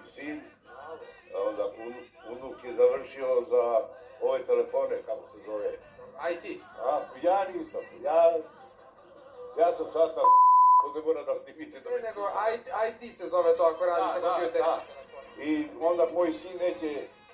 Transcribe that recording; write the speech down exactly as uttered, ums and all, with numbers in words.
sin, onda unuk je završio za ove telefone, kako se zove. I T? A, ja nisam, ja, ja sam sad na to ne mora da snimite. Ne, nego I T se zove to ako radi sa kompjuterima. I onda moj sin neće